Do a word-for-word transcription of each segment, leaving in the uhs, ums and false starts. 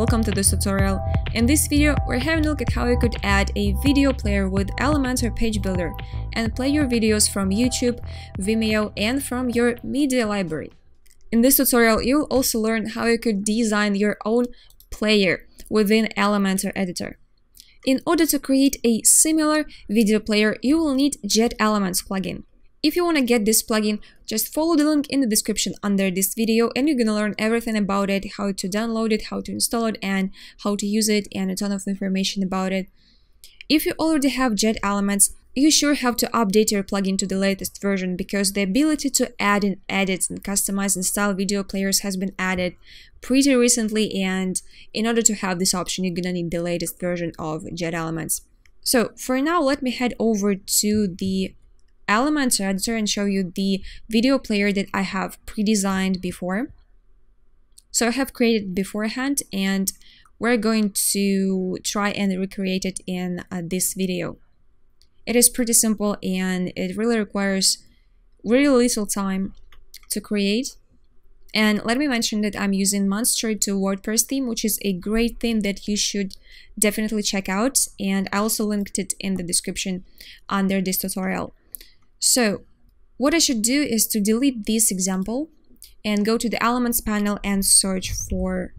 welcome to this tutorial. In this video, we're having a look at how you could add a video player with Elementor Page Builder and play your videos from YouTube, Vimeo, and from your media library. In this tutorial, you'll also learn how you could design your own player within Elementor editor. In order to create a similar video player, you will need Jet Elements plugin. If you want to get this plugin, just follow the link in the description under this video and you're gonna learn everything about it, how to download it, how to install it, and how to use it, and a ton of information about it. If you already have Jet Elements, you sure have to update your plugin to the latest version, because the ability to add and edit and customize and style video players has been added pretty recently, and in order to have this option, you're gonna need the latest version of Jet Elements. So for now, let me head over to the Elementor editor and show you the video player that I have pre-designed before. So I have created beforehand, and we're going to try and recreate it in uh, this video. It is pretty simple and it really requires really little time to create. And let me mention that I'm using Monster to WordPress theme, which is a great theme that you should definitely check out, and I also linked it in the description under this tutorial. So what I should do is to delete this example and go to the Elements panel and search for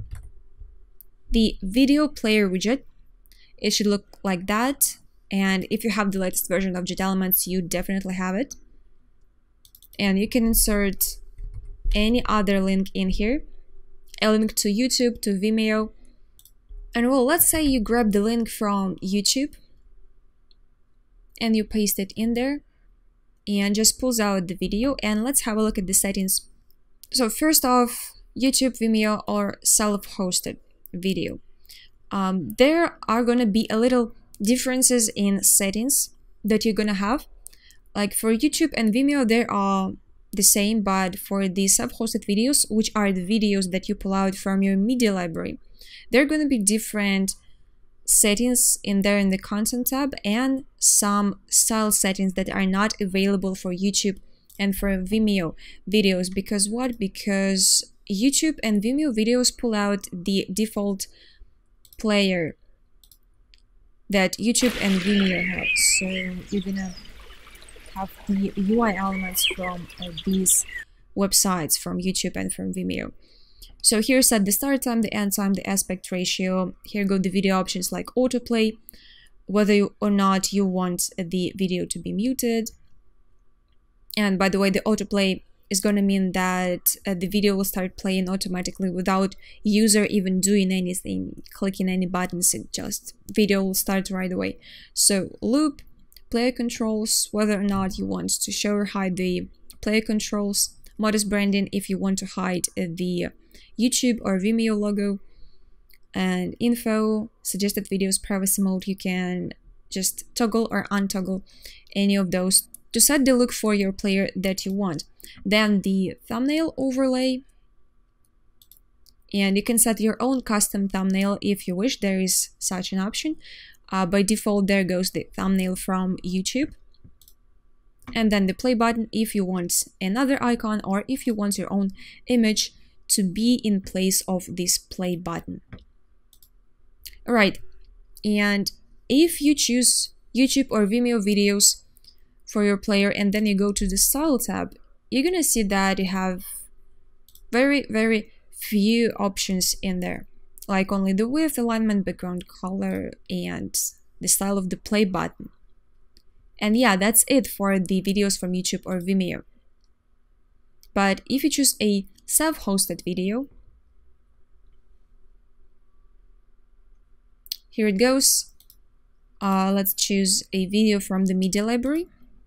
the video player widget. It should look like that, and if you have the latest version of Jet Elements, you definitely have it. And you can insert any other link in here, a link to YouTube, to Vimeo, and well, let's say you grab the link from YouTube and you paste it in there, and just pulls out the video, and let's have a look at the settings. So first off, YouTube, Vimeo, or self-hosted video. Um, there are gonna be a little differences in settings that you're gonna have. Like for YouTube and Vimeo, they are the same, but for the self-hosted videos, which are the videos that you pull out from your media library, they're gonna be different settings in there in the content tab, and some style settings that are not available for YouTube and for Vimeo videos. Because what? Because YouTube and Vimeo videos pull out the default player that YouTube and Vimeo have. So you're gonna have the U I elements from uh, these websites, from YouTube and from Vimeo. So here's at the start time, the end time, the aspect ratio. Here go the video options like autoplay, whether you, or not you want the video to be muted. And by the way, the autoplay is going to mean that uh, the video will start playing automatically without user even doing anything, clicking any buttons. It just video will start right away. So loop, player controls, whether or not you want to show or hide the player controls, modus branding if you want to hide uh, the YouTube or Vimeo logo, and info, suggested videos, privacy mode. You can just toggle or untoggle any of those to set the look for your player that you want. Then the thumbnail overlay, and you can set your own custom thumbnail if you wish. There is such an option. Uh, by default, there goes the thumbnail from YouTube. And then the play button if you want another icon, or if you want your own image to be in place of this play button. All right, and if you choose YouTube or Vimeo videos for your player and then you go to the style tab, you're gonna see that you have very, very few options in there, like only the width, alignment, background color, and the style of the play button. And yeah, that's it for the videos from YouTube or Vimeo. But if you choose a self-hosted video, here it goes. Uh, let's choose a video from the media library.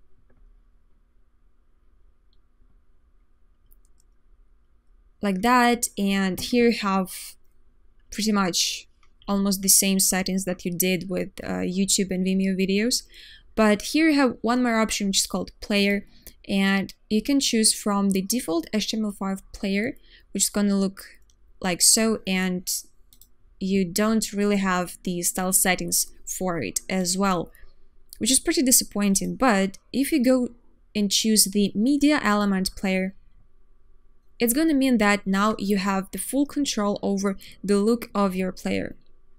Like that, and here you have pretty much almost the same settings that you did with uh, YouTube and Vimeo videos. But here you have one more option, which is called player, and you can choose from the default H T M L five player, which is gonna look like so, and you don't really have the style settings for it as well, which is pretty disappointing. But if you go and choose the media element player, it's going to mean that now you have the full control over the look of your player.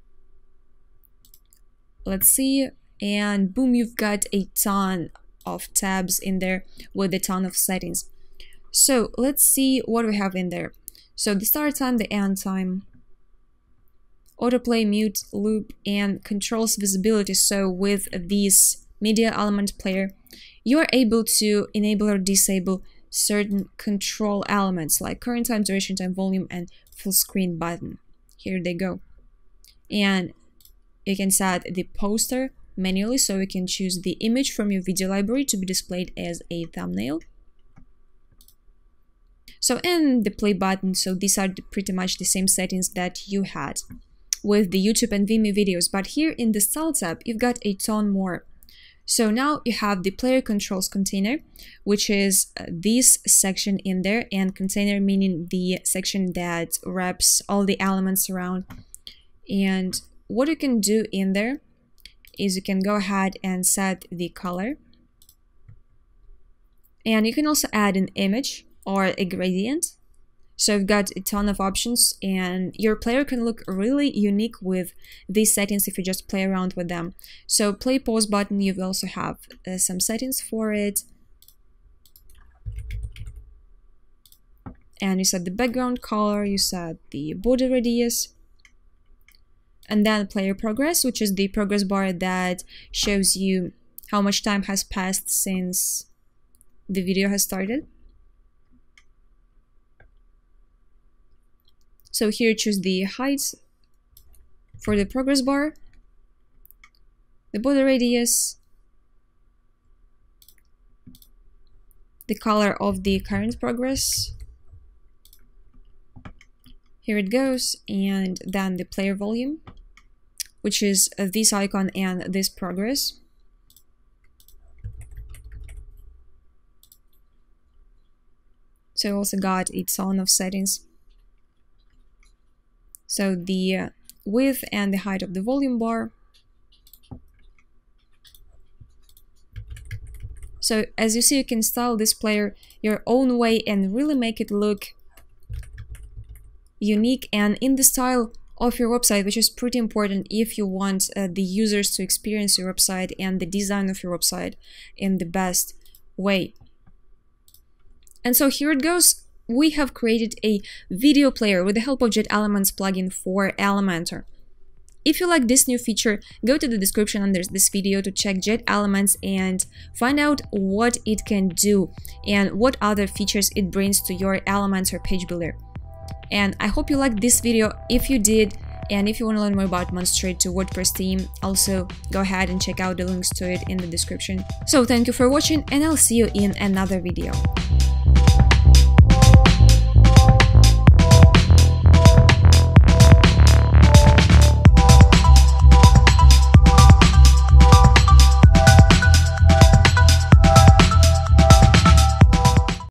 Let's see, and boom, you've got a ton of tabs in there with a ton of settings. So let's see what we have in there. So the start time, the end time, autoplay, mute, loop, and controls visibility. So with this media element player, you are able to enable or disable certain control elements like current time, duration time, volume, and full screen button. Here they go. And you can set the poster manually, so you can choose the image from your video library to be displayed as a thumbnail. So, and the play button, so these are the, pretty much the same settings that you had with the YouTube and Vimeo videos, but here in the Style tab, you've got a ton more. So now you have the player controls container, which is this section in there, and container meaning the section that wraps all the elements around. And what you can do in there is you can go ahead and set the color, and you can also add an image or a gradient. So you've got a ton of options, and your player can look really unique with these settings if you just play around with them. So play pause button, you also have uh, some settings for it. And you set the background color, you set the border radius, and then player progress, which is the progress bar that shows you how much time has passed since the video has started. So here choose the height for the progress bar, the border radius, the color of the current progress. Here it goes, and then the player volume, which is this icon and this progress. So I also got a ton of settings. So the uh, width and the height of the volume bar. So as you see, you can style this player your own way and really make it look unique and in the style of your website, which is pretty important if you want uh, the users to experience your website and the design of your website in the best way. And so here it goes. We have created a video player with the help of Jet Elements plugin for Elementor. If you like this new feature, go to the description under this video to check Jet Elements and find out what it can do and what other features it brings to your Elementor page builder. And I hope you liked this video. If you did, and if you want to learn more about Monster to WordPress theme, also go ahead and check out the links to it in the description. So thank you for watching, and I'll see you in another video.